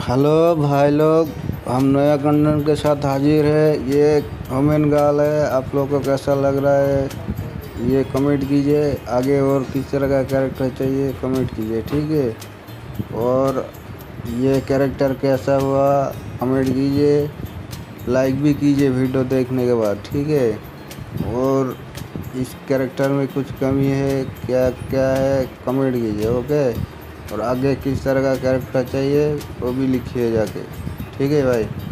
हेलो भाई लोग, हम नया कंटेंट के साथ हाजिर है। ये ह्यूमन गाल है। आप लोग को कैसा लग रहा है ये कमेंट कीजिए। आगे और किस तरह का कैरेक्टर चाहिए कमेंट कीजिए, ठीक है। और ये कैरेक्टर कैसा हुआ कमेंट कीजिए, लाइक भी कीजिए वीडियो देखने के बाद, ठीक है। और इस कैरेक्टर में कुछ कमी है क्या क्या है कमेंट कीजिए, ओके। और आगे किस तरह का कैरेक्टर चाहिए वो भी लिखिए जाके, ठीक है भाई।